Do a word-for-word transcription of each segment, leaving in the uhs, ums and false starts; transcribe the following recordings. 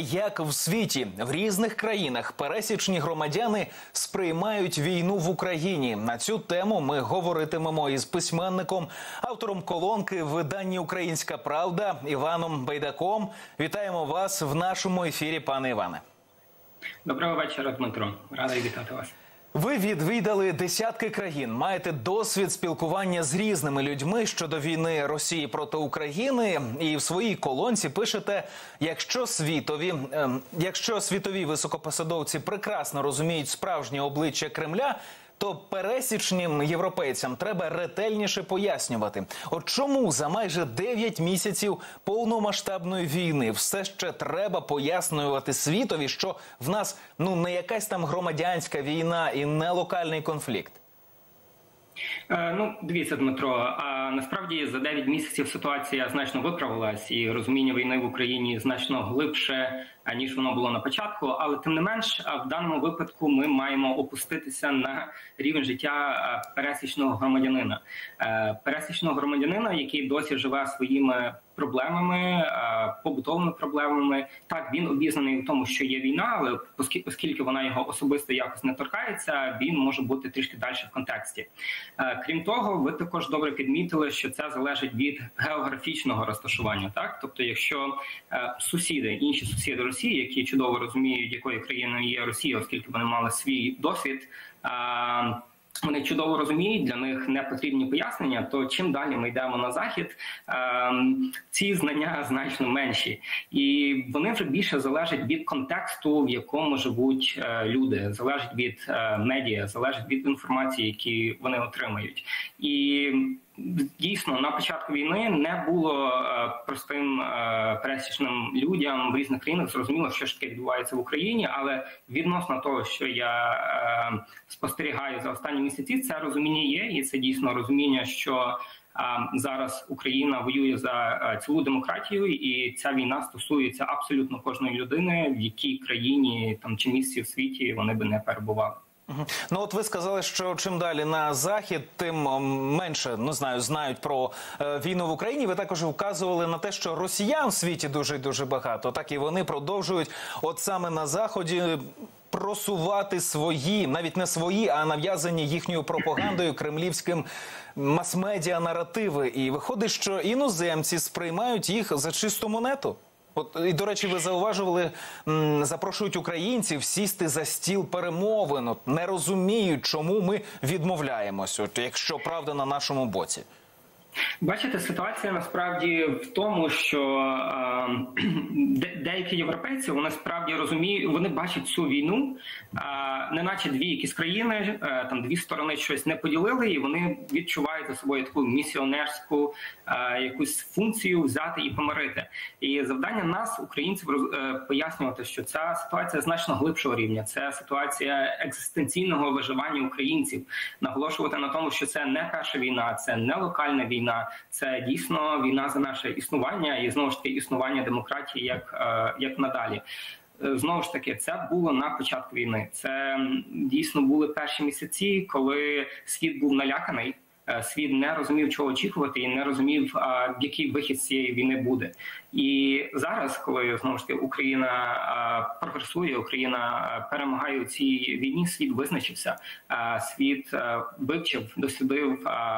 як в світі, в різних країнах пересічні громадяни сприймають війну в Україні. На цю тему ми говоритимемо із письменником, автором колонки в виданні «Українська правда» Іваном Байдаком. Вітаємо вас в нашому ефірі, пане Іване. Доброго вечора, Дмитро. Радий вітати вас. Ви відвідали десятки країн, маєте досвід спілкування з різними людьми щодо війни Росії проти України. І в своїй колонці пишете, якщо світові, е, якщо світові високопосадовці прекрасно розуміють справжнє обличчя Кремля, то пересічним європейцям треба ретельніше пояснювати. От чому за майже дев'ять місяців повномасштабної війни все ще треба пояснювати світові, що в нас ну не якась там громадянська війна і не локальний конфлікт? Е, ну, дивіться, Дмитро, а насправді за дев'ять місяців ситуація значно виправилась, і розуміння війни в Україні значно глибше, ніж воно було на початку. Але тим не менш, в даному випадку ми маємо опуститися на рівень життя пересічного громадянина. Е, пересічного громадянина, який досі живе своїми проблемами, побутовими проблемами. Так, він обізнаний в тому, що є війна, але оскільки вона його особисто якось не торкається, він може бути трішки далі в контексті. Крім того, ви також добре підмітили, що це залежить від географічного розташування. Так? Тобто, якщо сусіди, інші сусіди Росії, які чудово розуміють, якою країною є Росія, оскільки вони мали свій досвід, вони чудово розуміють, для них не потрібні пояснення, то чим далі ми йдемо на захід, ці знання значно менші. І вони вже більше залежать від контексту, в якому живуть люди, залежать від медіа, залежать від інформації, які вони отримають. І дійсно, на початку війни не було простим пересічним людям в різних країнах зрозуміло, що ж таке відбувається в Україні, але відносно того, що я спостерігаю за останні місяці, це розуміння є, і це дійсно розуміння, що зараз Україна воює за цілу демократію, і ця війна стосується абсолютно кожної людини, в якій країні там чи місці в світі вони би не перебували. Ну от ви сказали, що чим далі на захід, тим менше, не знаю, знають про е, війну в Україні. Ви також вказували на те, що росіян в світі дуже і дуже багато. Так і вони продовжують от саме на заході просувати свої, навіть не свої, а нав'язані їхньою пропагандою кремлівським мас-медіа наративи. І виходить, що іноземці сприймають їх за чисту монету. От, і, до речі, ви зауважували, м, запрошують українців сісти за стіл перемовин, от, не розуміють, чому ми відмовляємось, от, якщо правда на нашому боці. Бачите, ситуація насправді в тому, що е, де, деякі європейці, вони справді розуміють, вони бачать цю війну, е, неначе дві якісь країни, е, там дві сторони щось не поділили, і вони відчувають за собою таку місіонерську е, якусь функцію взяти і помирити. І завдання нас, українців, роз, е, пояснювати, що ця ситуація значно глибшого рівня, це ситуація екзистенційного виживання українців, наголошувати на тому, що це не перша війна, це не локальна війна, це дійсно війна за наше існування і, знову ж таки, існування демократії як, як надалі. Знову ж таки, це було на початку війни. Це дійсно були перші місяці, коли світ був наляканий, світ не розумів, чого очікувати, і не розумів, який вихід з цієї війни буде. І зараз, коли, знову ж таки, Україна прогресує, Україна перемагає у цій війні, світ визначився. Світ вивчив, дослідив,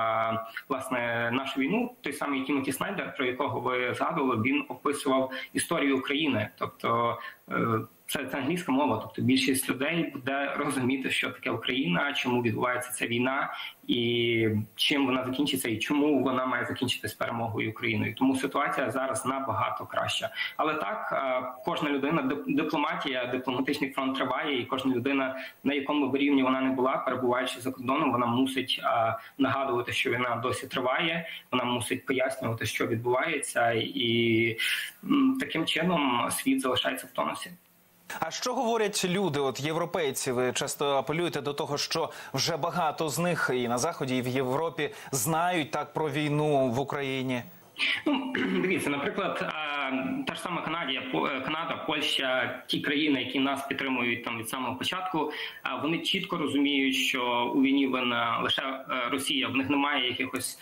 власне, нашу війну. Той самий Тімоті Снайдер, про якого ви згадували, він описував історію України. Тобто, це, це англійська мова, тобто більшість людей буде розуміти, що таке Україна, чому відбувається ця війна, і чим вона закінчиться, і чому вона має закінчитись перемогою Україною. Тому ситуація зараз набагато краща. Але так, кожна людина, дипломатія, дипломатичний фронт триває, і кожна людина, на якому б рівні вона не була, перебуваючи за кордоном, вона мусить нагадувати, що війна досі триває, вона мусить пояснювати, що відбувається, і таким чином світ залишається в тонусі. А що говорять люди, от європейці? Ви часто апелюєте до того, що вже багато з них і на Заході, і в Європі знають так про війну в Україні? Ну, дивіться, наприклад, та ж сама Канадія, Канада, Польща, ті країни, які нас підтримують там від самого початку, вони чітко розуміють, що у війні винна лише Росія. В них немає якихось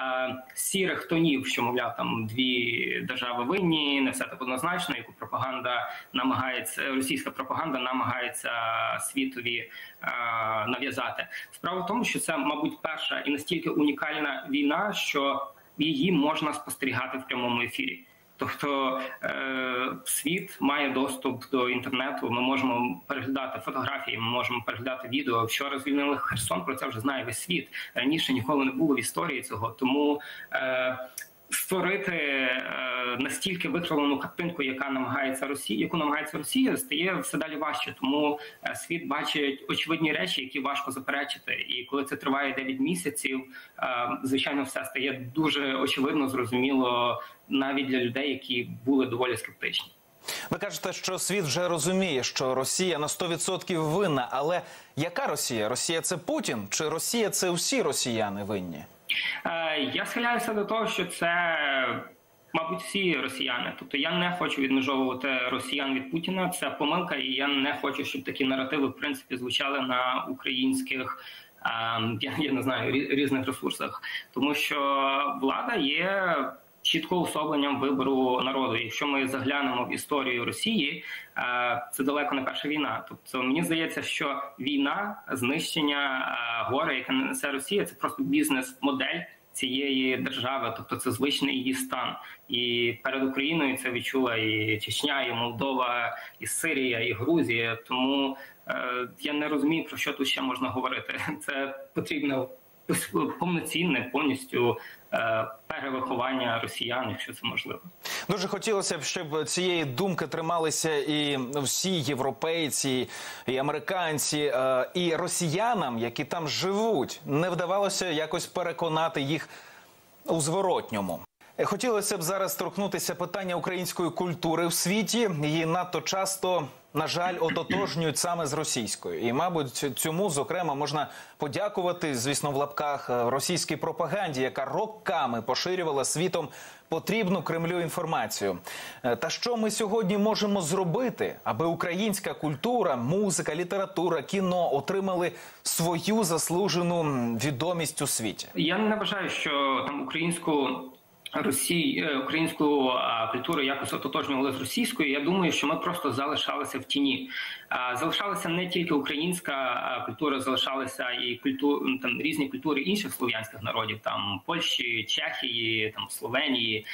сірих тонів, що, мовляв, там дві держави винні, не все так однозначно, яку пропаганда намагається, російська пропаганда намагається світові нав'язати. Справа в тому, що це, мабуть, перша і настільки унікальна війна, що її можна спостерігати в прямому ефірі. Тобто е, світ має доступ до інтернету, ми можемо переглядати фотографії, ми можемо переглядати відео. Вчора звільнили Херсон, про це вже знає весь світ. Раніше ніколи не було в історії цього. Тому е, створити е, настільки викривлену картинку, яка намагається Росія, яку намагається Росія, стає все далі важче. Тому е, світ бачить очевидні речі, які важко заперечити. І коли це триває дев'ять місяців, е, звичайно, все стає дуже очевидно, зрозуміло, навіть для людей, які були доволі скептичні. Ви кажете, що світ вже розуміє, що Росія на сто відсотків винна. Але яка Росія? Росія – це Путін? Чи Росія – це усі росіяни винні? Я схиляюся до того, що це, мабуть, всі росіяни. Тобто я не хочу відмежовувати росіян від Путіна. Це помилка, і я не хочу, щоб такі наративи, в принципі, звучали на українських, я, я не знаю, різних ресурсах. Тому що влада є чітко уособленням вибору народу. Якщо ми заглянемо в історію Росії, це далеко не перша війна. Тобто мені здається, що війна, знищення, горе, яке несе Росія, це просто бізнес-модель цієї держави, тобто це звичний її стан. І перед Україною це відчула і Чечня, і Молдова, і Сирія, і Грузія. Тому е, я не розумію, про що тут ще можна говорити. Це потрібно повноцінне, повністю е, перевиховання росіян, якщо це можливо. Дуже хотілося б, щоб цієї думки трималися і всі європейці, і американці, е, і росіянам, які там живуть. Не вдавалося якось переконати їх у зворотньому. Хотілося б зараз торкнутися питання української культури в світі. Її надто часто, на жаль, ототожнюють саме з російською. І, мабуть, цьому, зокрема, можна подякувати, звісно, в лапках, російській пропаганді, яка роками поширювала світом потрібну Кремлю інформацію. Та що ми сьогодні можемо зробити, аби українська культура, музика, література, кіно отримали свою заслужену відомість у світі? Я не вважаю, що там українську... Росії, українську культуру якось ототожнювали з російською. Я думаю, що ми просто залишалися в тіні. Залишалася не тільки українська культура, залишалися і культур, там, різні культури інших слов'янських народів, там Польщі, Чехії, там Словенії.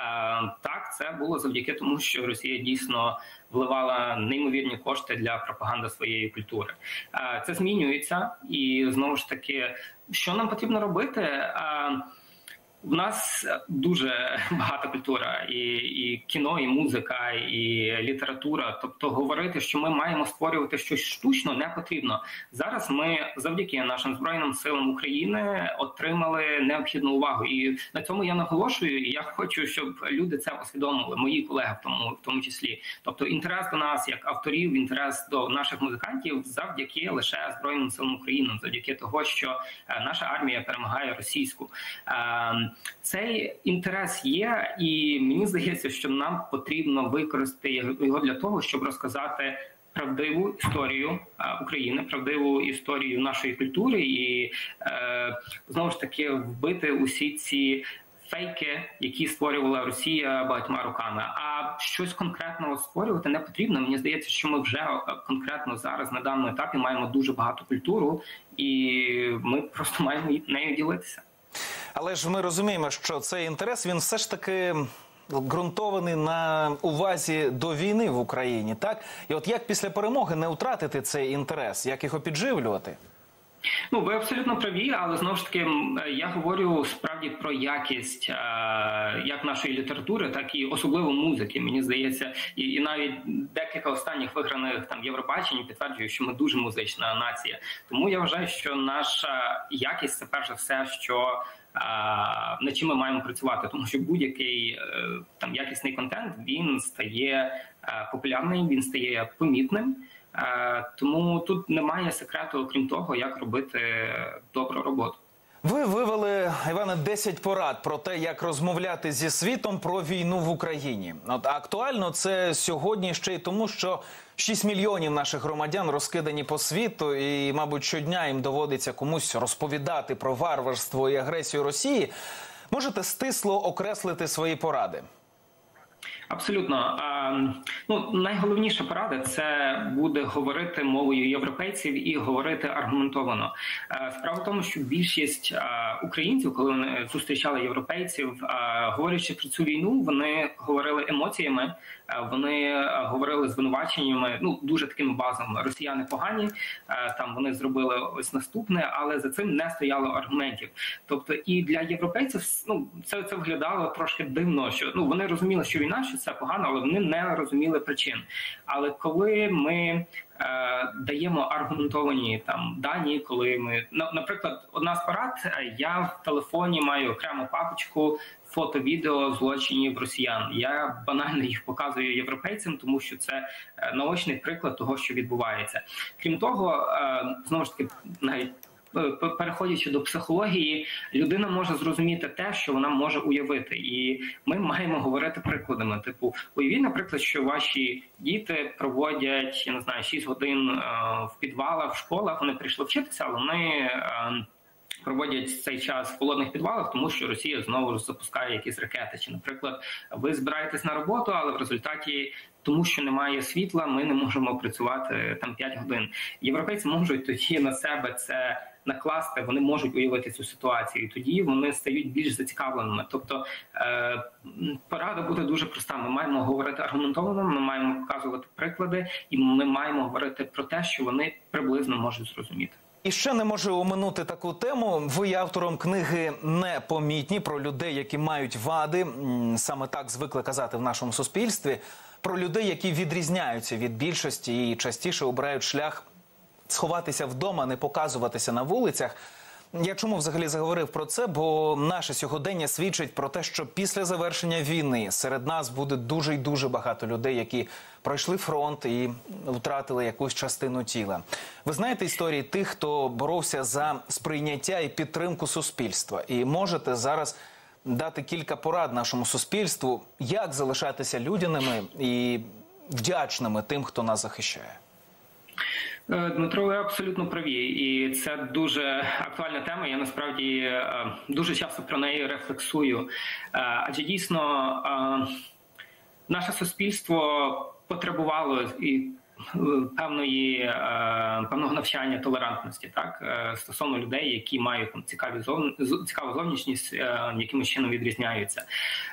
Так, це було завдяки тому, що Росія дійсно вливала неймовірні кошти для пропаганди своєї культури. Це змінюється, і знову ж таки, що нам потрібно робити? У нас дуже багата культура, і, і кіно, і музика, і література. Тобто говорити, що ми маємо створювати щось штучно, не потрібно. Зараз ми завдяки нашим Збройним силам України отримали необхідну увагу. І на цьому я наголошую, і я хочу, щоб люди це усвідомили, мої колеги в тому, в тому числі. Тобто інтерес до нас, як авторів, інтерес до наших музикантів завдяки лише Збройним силам України, завдяки того, що наша армія перемагає російську. Цей інтерес є, і мені здається, що нам потрібно використати його для того, щоб розказати правдиву історію України, правдиву історію нашої культури і, е, знову ж таки, вбити усі ці фейки, які створювала Росія багатьма роками. А щось конкретного створювати не потрібно. Мені здається, що ми вже конкретно зараз, на даному етапі, маємо дуже багату культуру, і ми просто маємо нею ділитися. Але ж ми розуміємо, що цей інтерес, він все ж таки ґрунтований на увазі до війни в Україні, так? І от як після перемоги не втратити цей інтерес, як його підживлювати? Ну, ви абсолютно праві, але знову ж таки я говорю справді про якість як нашої літератури, так і особливо музики. Мені здається, і, і навіть декілька останніх виграних там Євробачень підтверджують, що ми дуже музична нація. Тому я вважаю, що наша якість – це перш за все, що над чим ми маємо працювати, тому що будь-який там якісний контент, він стає популярним, він стає помітним. Тому тут немає секрету, окрім того, як робити добру роботу. Ви вивели, Іване, десять порад про те, як розмовляти зі світом про війну в Україні. От актуально це сьогодні ще й тому, що шість мільйонів наших громадян розкидані по світу, і, мабуть, щодня їм доводиться комусь розповідати про варварство і агресію Росії. Можете стисло окреслити свої поради? Абсолютно. Ну, найголовніша порада – це буде говорити мовою європейців і говорити аргументовано. Справа в тому, що більшість українців, коли вони зустрічали європейців, говорячи про цю війну, вони говорили емоціями, вони говорили звинуваченнями, ну, дуже такими базовими. Росіяни погані, там вони зробили ось наступне, але за цим не стояло аргументів. Тобто і для європейців, ну, це, це виглядало трошки дивно, що, ну, вони розуміли, що війна, що це погано, але вони не розуміли причин. Але коли ми е, даємо аргументовані там дані, коли ми, наприклад, одна з порад, я в телефоні маю окрему папочку фото-відео злочинів росіян. Я банально їх показую європейцям, тому що це наочний приклад того, що відбувається. Крім того, е, знову ж таки, навіть переходячи до психології, людина може зрозуміти те, що вона може уявити. І ми маємо говорити прикладами. Типу, уявіть, наприклад, що ваші діти проводять, я не знаю, шість годин в підвалах, в школах, вони прийшли вчитися, але вони проводять цей час в холодних підвалах, тому що Росія знову ж запускає якісь ракети. Чи, наприклад, ви збираєтесь на роботу, але в результаті, тому що немає світла, ми не можемо працювати там п'ять годин. Європейці можуть тоді на себе це накласти, вони можуть уявити цю ситуацію, і тоді вони стають більш зацікавленими. Тобто е, порада буде дуже проста. Ми маємо говорити аргументовано, ми маємо показувати приклади, і ми маємо говорити про те, що вони приблизно можуть зрозуміти. І ще не можу оминути таку тему. Ви є автором книги «Непомітні» про людей, які мають вади. Саме так звикли казати в нашому суспільстві. Про людей, які відрізняються від більшості і частіше обирають шлях сховатися вдома, не показуватися на вулицях. Я чому взагалі заговорив про це? Бо наше сьогодення свідчить про те, що після завершення війни серед нас буде дуже й дуже багато людей, які пройшли фронт і втратили якусь частину тіла. Ви знаєте історії тих, хто боровся за сприйняття і підтримку суспільства. І можете зараз дати кілька порад нашому суспільству, як залишатися людяними і вдячними тим, хто нас захищає. Дмитро, ви абсолютно праві, і це дуже актуальна тема. Я насправді дуже часто про неї рефлексую. Адже дійсно наше суспільство потребувало і певної певного навчання толерантності, так, стосовно людей, які мають там цікаві зовні, цікаву зовнішність, якимось чином відрізняються.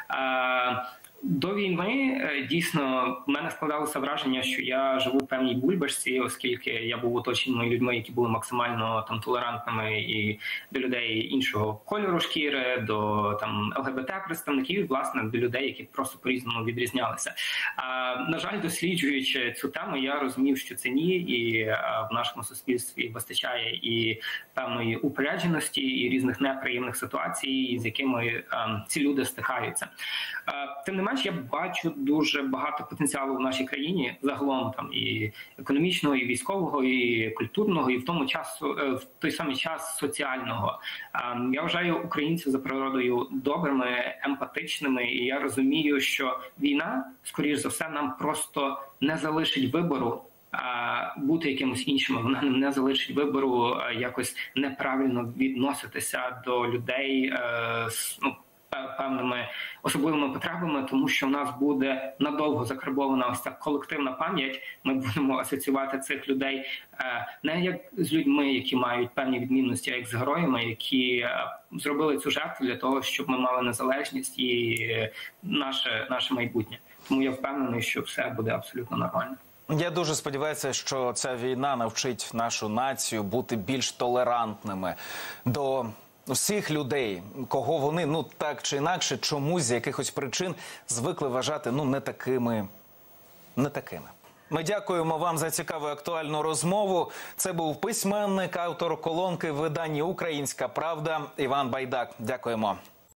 До війни, дійсно, в мене складалося враження, що я живу в певній бульбашці, оскільки я був оточений людьми, які були максимально там толерантними і до людей іншого кольору шкіри, до там ел ге бе те-представників, і, власне, до людей, які просто по-різному відрізнялися. А, на жаль, досліджуючи цю тему, я розумів, що це ні, і а, в нашому суспільстві вистачає і певної упорядженості, і різних неприємних ситуацій, з якими а, ці люди стикаються. А, тим не менш, я бачу дуже багато потенціалу в нашій країні, загалом там і економічного, і військового, і культурного, і в тому часу, в той самий час соціального. Я вважаю українців за природою добрими, емпатичними, і я розумію, що війна, скоріш за все, нам просто не залишить вибору бути якимось іншим. Вона не залишить вибору якось неправильно відноситися до людей, ну, певними особливими потребами, тому що в нас буде надовго закарбована ось ця колективна пам'ять. Ми будемо асоціювати цих людей не як з людьми, які мають певні відмінності, а як з героями, які зробили цю жертву для того, щоб ми мали незалежність і наше, наше майбутнє. Тому я впевнений, що все буде абсолютно нормально. Я дуже сподіваюся, що ця війна навчить нашу націю бути більш толерантними до всіх людей, кого вони, ну так чи інакше, чомусь з якихось причин звикли вважати, ну, не такими, не такими. Ми дякуємо вам за цікаву і актуальну розмову. Це був письменник, автор колонки в виданні «Українська правда» Іван Байдак. Дякуємо.